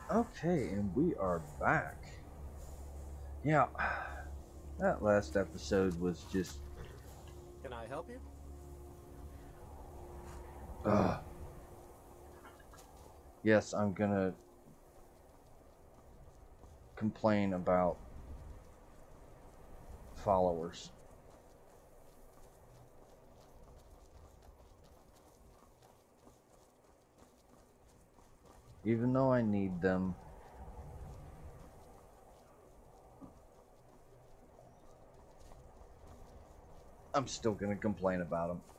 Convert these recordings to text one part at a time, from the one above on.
Okay, and we are back. Yeah, that last episode was just. Can I help you? Uh, yes, I'm gonna complain about followers. Even though I need them, I'm still gonna complain about them.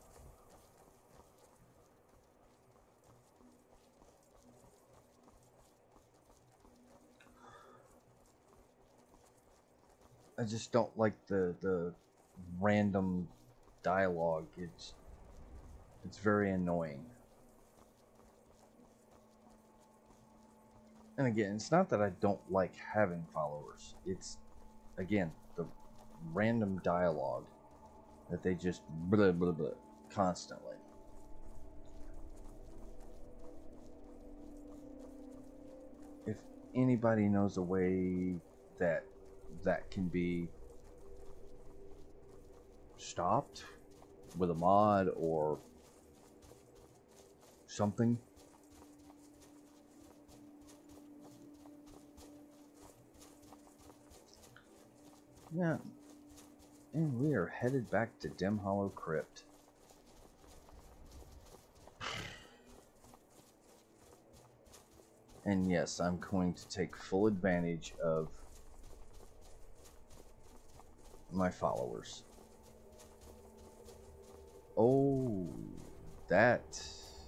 I just don't like the random dialogue. It's very annoying. And again, it's not that I don't like having followers. It's again the random dialogue that they just blah blah blah constantly. If anybody knows a way that that can be stopped with a mod or something. Yeah, and we are headed back to Dim Hollow Crypt. And yes, I'm going to take full advantage of my followers. Oh, that.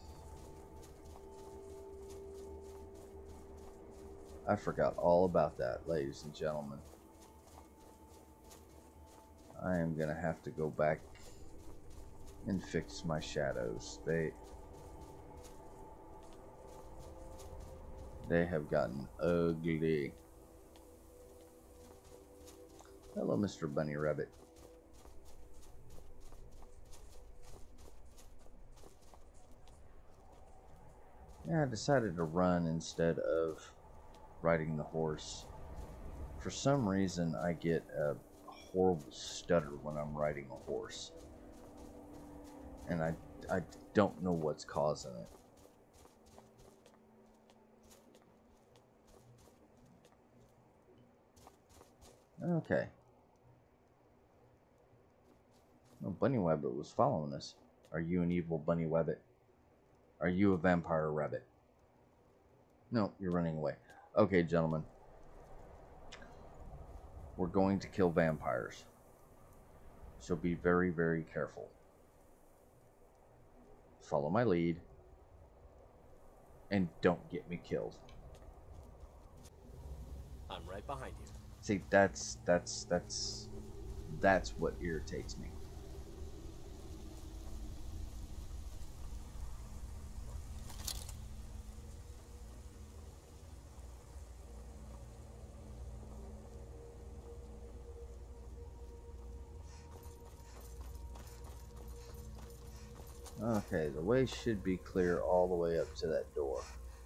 I forgot all about that, ladies and gentlemen. I am gonna have to go back and fix my shadows. They have gotten ugly. Hello, Mr. Bunny Rabbit. Yeah, I decided to run instead of riding the horse. For some reason, I get a horrible stutter when I'm riding a horse. And I don't know what's causing it. Okay. No, Bunny Rabbit was following us. Are you an evil Bunny Rabbit? Are you a vampire rabbit? No, you're running away. Okay, gentlemen. We're going to kill vampires. So be very, very careful. Follow my lead. And don't get me killed. I'm right behind you. See, that's what irritates me. Okay, the way should be clear all the way up to that door.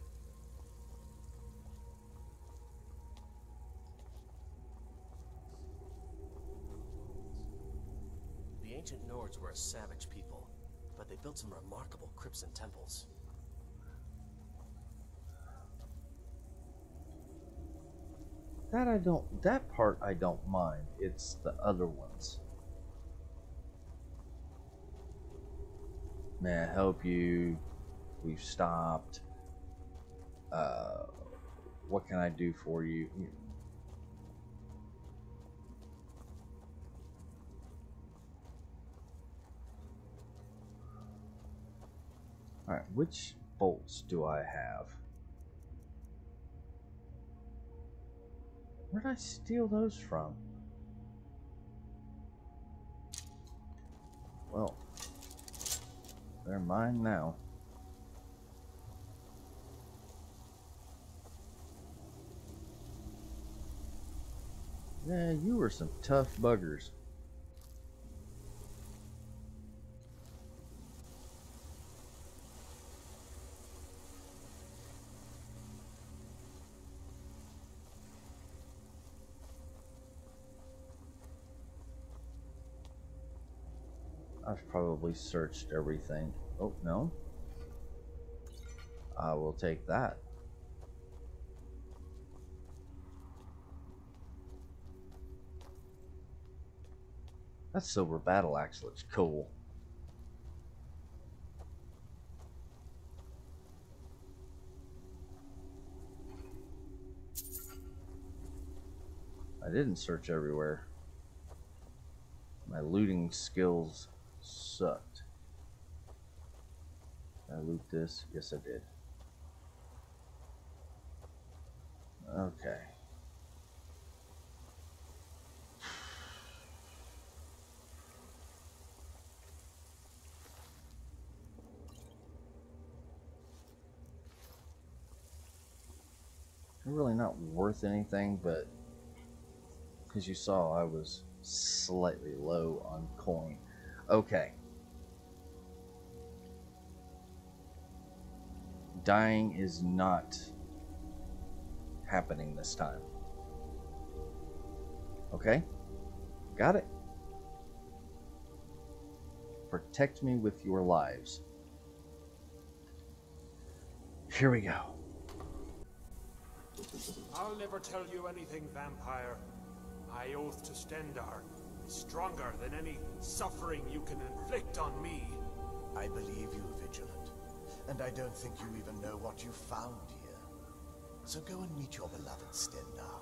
The ancient Nords were a savage people, but they built some remarkable crypts and temples. That part I don't mind. It's the other ones. May I help you? We've stopped. Uh, what can I do for you? Alright, which bolts do I have? Where did I steal those from? Well, they're mine now. Yeah, you were some tough buggers. I've probably searched everything. Oh, no. I will take that. That silver battle axe looks cool. I didn't search everywhere. My looting skills sucked. Did I loot this? Yes, I did. Okay. They're really not worth anything, but as you saw, I was slightly low on coin. Okay. Dying is not happening this time. Okay? Got it? Protect me with your lives. Here we go. I'll never tell you anything, vampire. My oath to Stendarr is stronger than any suffering you can inflict on me. I believe you, Vigilant. And I don't think you even know what you found here. So go and meet your beloved Stendarr.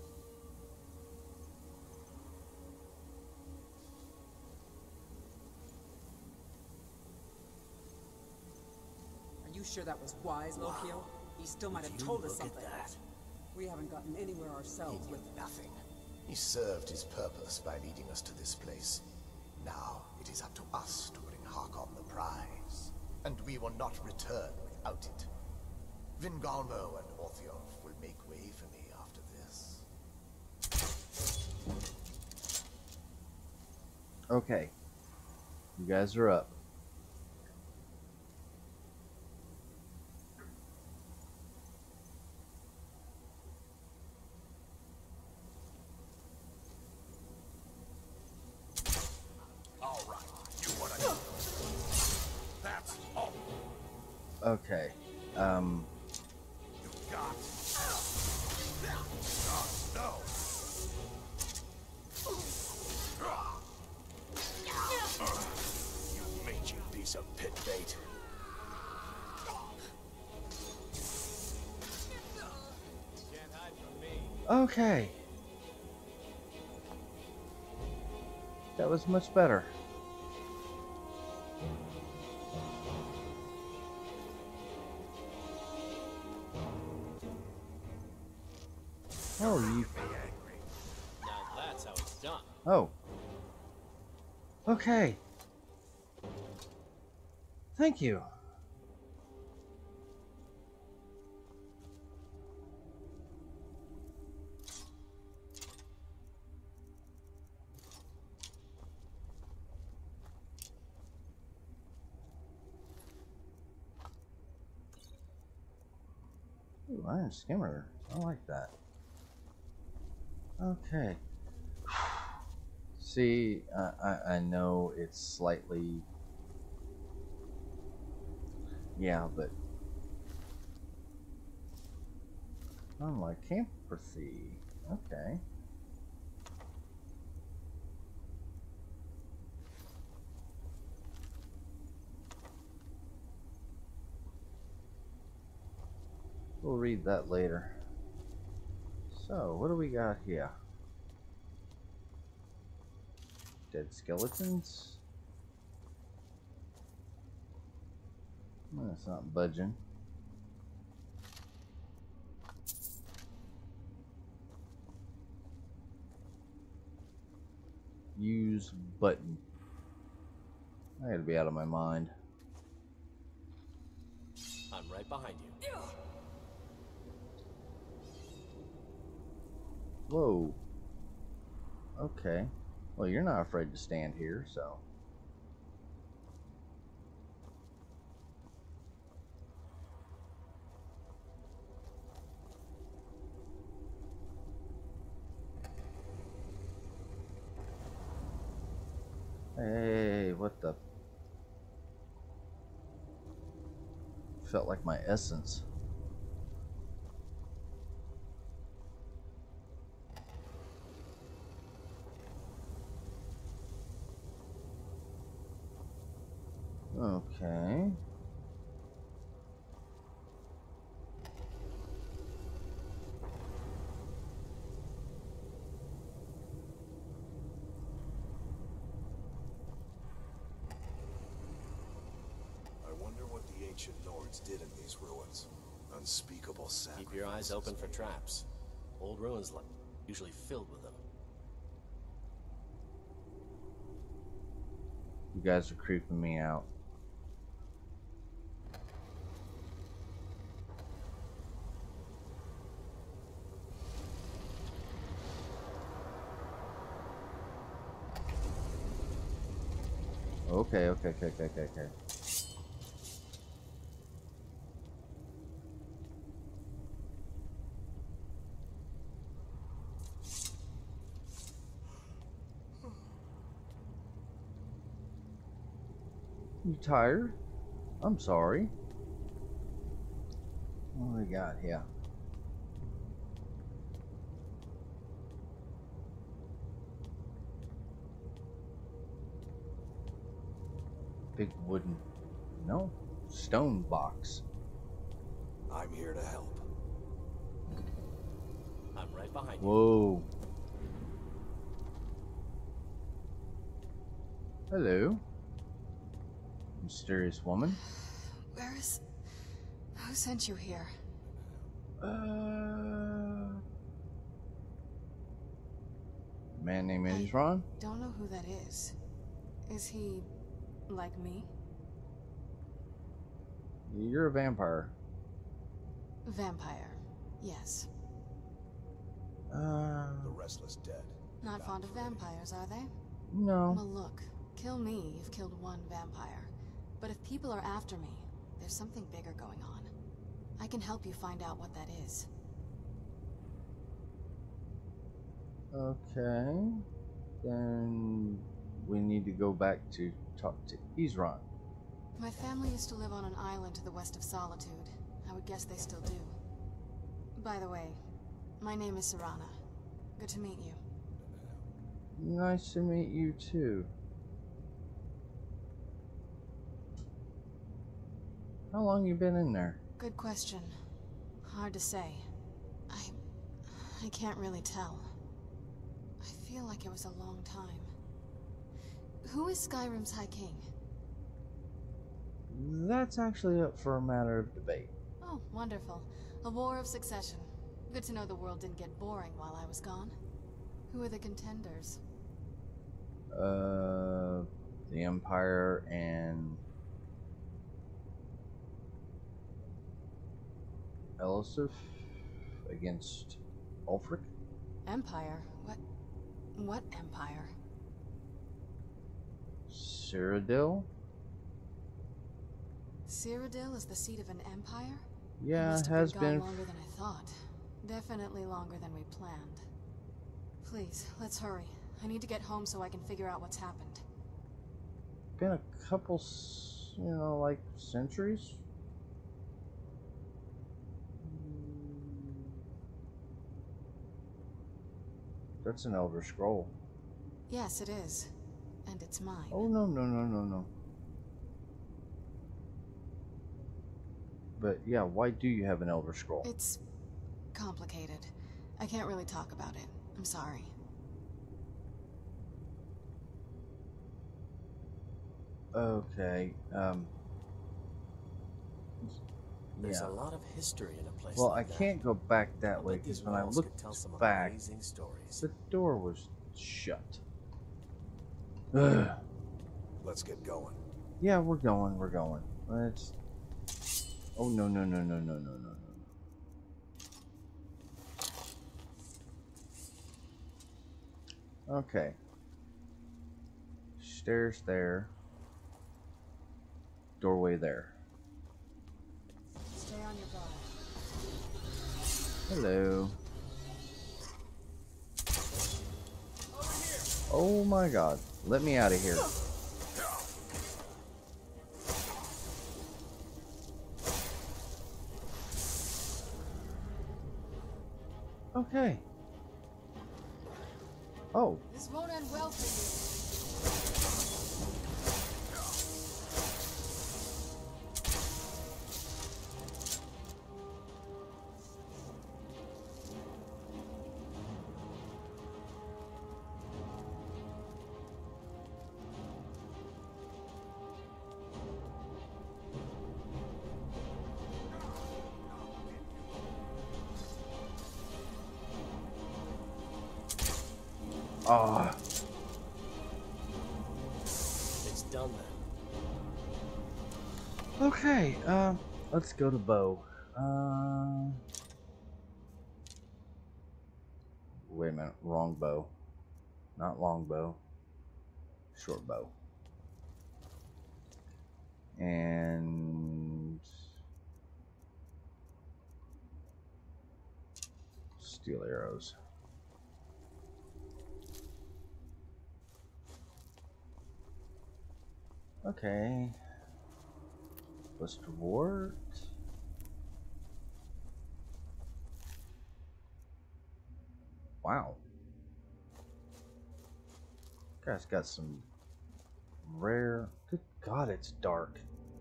Are you sure that was wise, Lokio? He still might have told us something. Look at that. We haven't gotten anywhere ourselves He with did nothing. He served his purpose by leading us to this place. Now it is up to us to bring Harkon the prize. And we will not return without it. Vingalmo and Orthiof will make way for me after this. Okay. You guys are up. All right, you want to... That's all. Okay. You got... No. You mangy piece of pit bait. Can't hide from me. Okay. That was much better. How are you? Now that's how it's done. Oh. Okay. Thank you. Ooh, iron skimmer. I like that. Okay. See, I know it's slightly... Yeah, but... Unlike empathy. Okay. We'll read that later. So, what do we got here? Dead skeletons? Well, it's not budging. Use button. I gotta be out of my mind. I'm right behind you. Whoa. Okay. Well, you're not afraid to stand here, so. Hey, what the... Felt like my essence. Okay. I wonder what the ancient Nords did in these ruins. Unspeakable sacrifices. Keep your eyes open for traps. Old ruins like usually filled with them. You guys are creeping me out. Okay. You tired? I'm sorry. What do we got here? Big wooden, no, stone box. I'm here to help. I'm right behind you. Whoa. Hello. Mysterious woman. Where is... Who sent you here? Man named Isran? Don't know who that is. Is he... like me? You're a vampire. Vampire. Yes. The restless dead. Not fond of vampires, are they? No. Well, look. Kill me, you've killed one vampire. But if people are after me, there's something bigger going on. I can help you find out what that is. Okay. Then we need to go back to talk to Isran. My family used to live on an island to the west of Solitude. I would guess they still do. By the way, my name is Serana. Good to meet you. Nice to meet you too. How long you been in there? Good question. Hard to say. I can't really tell. I feel like it was a long time. Who is Skyrim's High King? That's actually up for a matter of debate. Oh, wonderful. A war of succession. Good to know the world didn't get boring while I was gone. Who are the contenders? The Empire and Elisif against Ulfric? Empire? What empire? Cyrodiil? Cyrodiil is the seat of an empire? Yeah, Must it have has been gone been. longer than I thought. Definitely longer than we planned. Please, let's hurry. I need to get home so I can figure out what's happened. Been a couple, like centuries? That's an Elder Scroll. Yes, it is. And it's mine. Oh, no. But yeah, why do you have an Elder Scroll? It's complicated. I can't really talk about it. I'm sorry. Okay, There's yeah. a lot of history in a place Well, like I that. can't go back that I way bet these because when I walls looked could tell some back, amazing stories. the door was shut. Ugh. Let's get going. Yeah, we're going. Let's... Oh, no. Okay. Stairs there. Doorway there. Stay on your guard. Hello. Oh my god. Let me out of here. Okay. Oh. This won't end well for you. Ah. It's done then. Okay. Let's go to bow. Wait a minute. Wrong bow. Not long bow. Short bow. And steel arrows. Okay. List reward. Wow. Guy's got some rare. Good God, it's dark.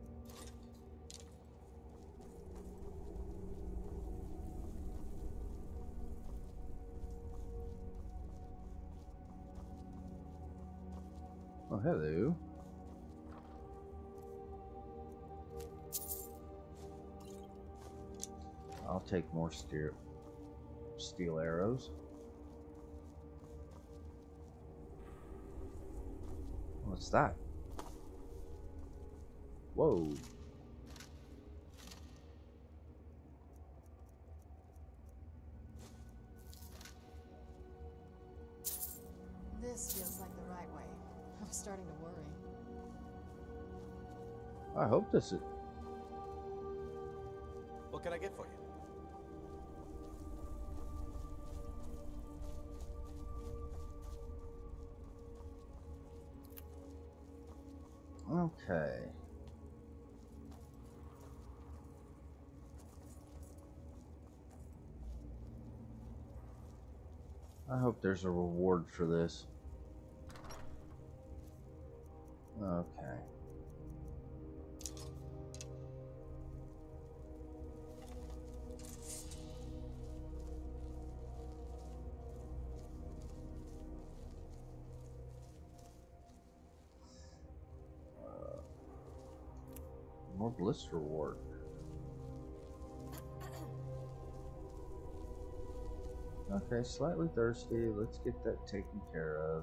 Oh, hello. I'll take more steel arrows. What's that? Whoa. This feels like the right way. I'm starting to worry. I hope this is... What can I get for you? Okay. I hope there's a reward for this. Okay. More bliss reward. Okay, slightly thirsty. Let's get that taken care of.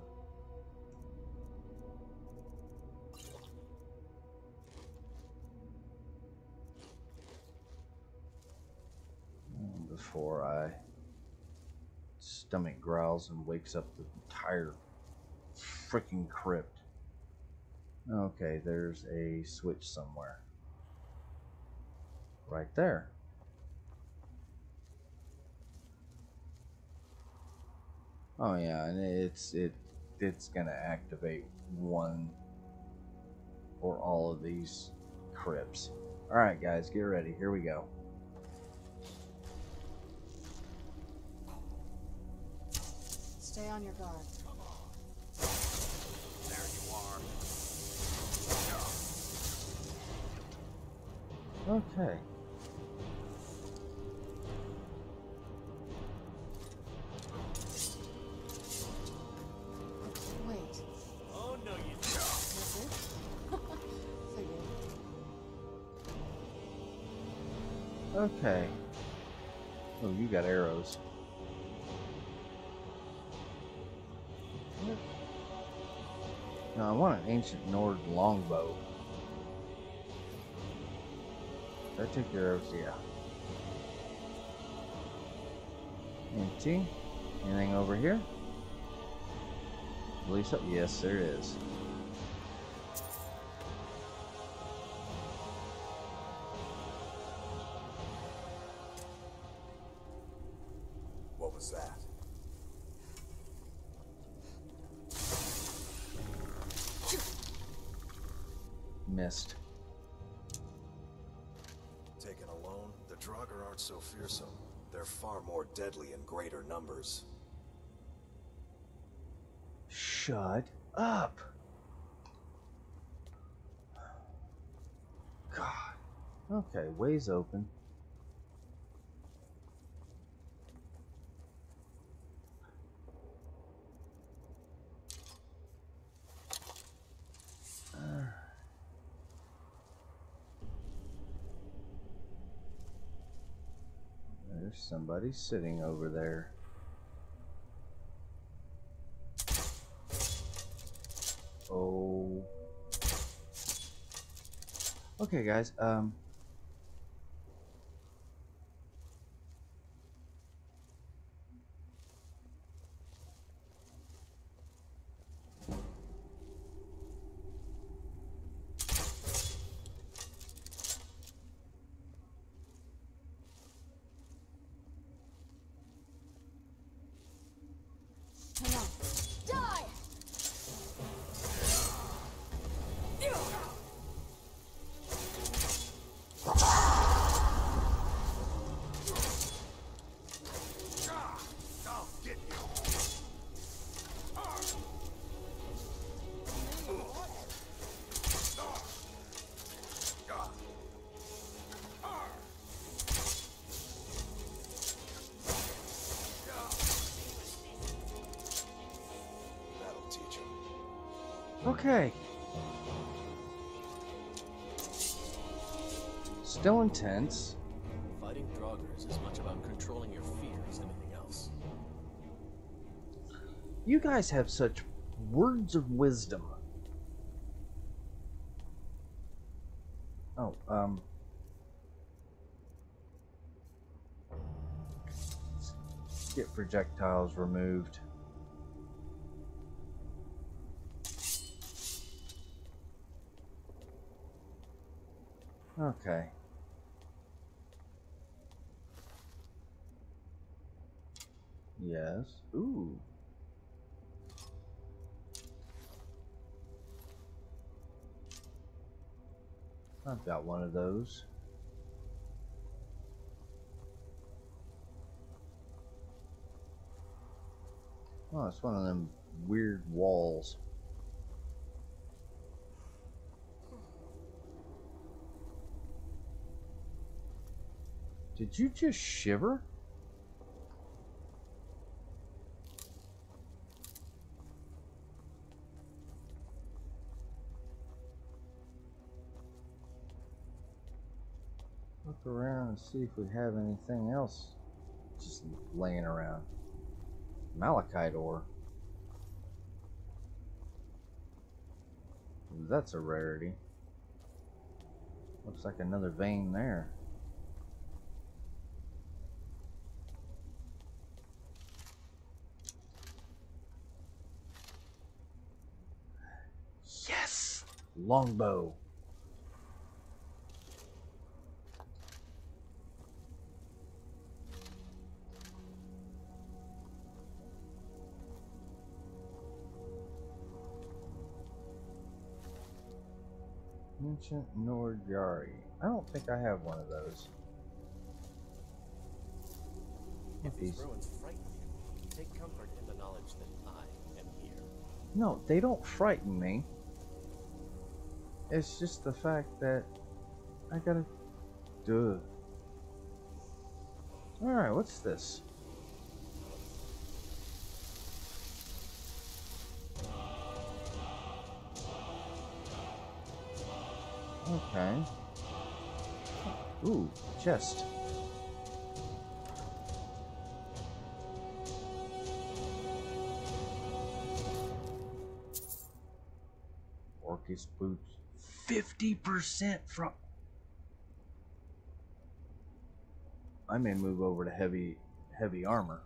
Before I stomach growls and wakes up the entire freaking crypt. Okay, there's a switch somewhere. Right there. Oh yeah, and it's gonna activate one or all of these crypts. Alright guys, get ready. Here we go. Stay on your guard. There you are. Okay. Wait. Oh no, you That's it? Figured. Okay. Oh, you got arrows. Now I want an ancient Nord longbow. Did I take your arrows? Yeah. Empty. Anything over here? Release up? Yes, there is. What was that? Missed. Taken alone, the Draugr aren't so fearsome. They're far more deadly in greater numbers. Shut up. God. Okay, way's open. There's somebody sitting over there. Oh. Okay, guys, Hang on. Die! I'll get you. That'll teach him. okay. Still intense. Fighting Draugr is as much about controlling your fear as anything else. You guys have such words of wisdom. Oh, let's get projectiles removed. Okay. Yes. Ooh. I've got one of those. Oh, it's one of them weird walls. Did you just shiver? Look around and see if we have anything else just laying around. Malachite ore. That's a rarity. Looks like another vein there. Yes! Longbow. Ancient Nord Yari. I don't think I have one of those. If these ruins frighten you, take comfort in the knowledge that I am here. No, they don't frighten me. It's just the fact that I gotta do it. Alright, what's this? Okay. Ooh, chest. Orcus boots. 50% from... I may move over to heavy armor.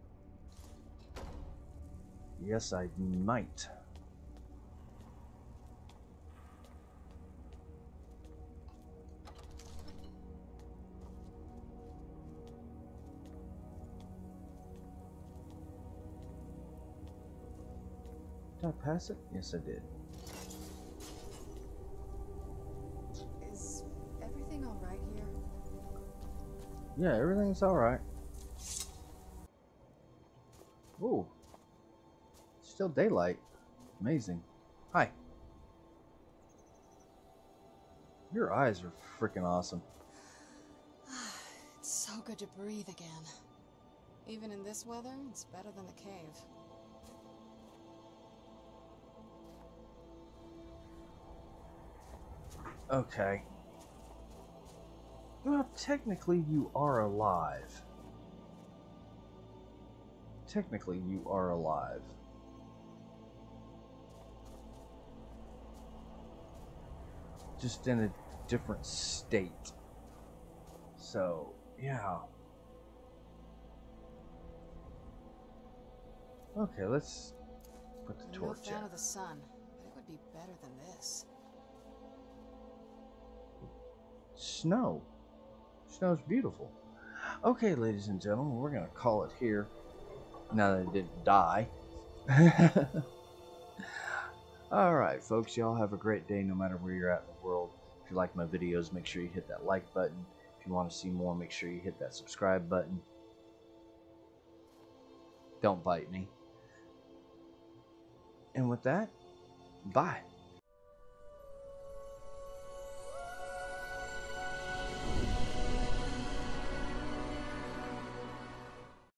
Yes, I might. Did I pass it? Yes, I did. Is everything alright here? Yeah, everything's alright. Ooh. Still daylight. Amazing. Hi. Your eyes are freaking awesome. It's so good to breathe again. Even in this weather, it's better than the cave. Okay. Well, technically you are alive. Technically you are alive. Just in a different state. So, yeah. Okay, let's put the I'm no torch fan in. of the sun, but it would be better than this. Snow. Snow's beautiful. Okay, ladies and gentlemen, we're going to call it here. Now that it didn't die. Alright, folks, y'all have a great day no matter where you're at in the world. If you like my videos, make sure you hit that like button. If you want to see more, make sure you hit that subscribe button. Don't bite me. And with that, bye.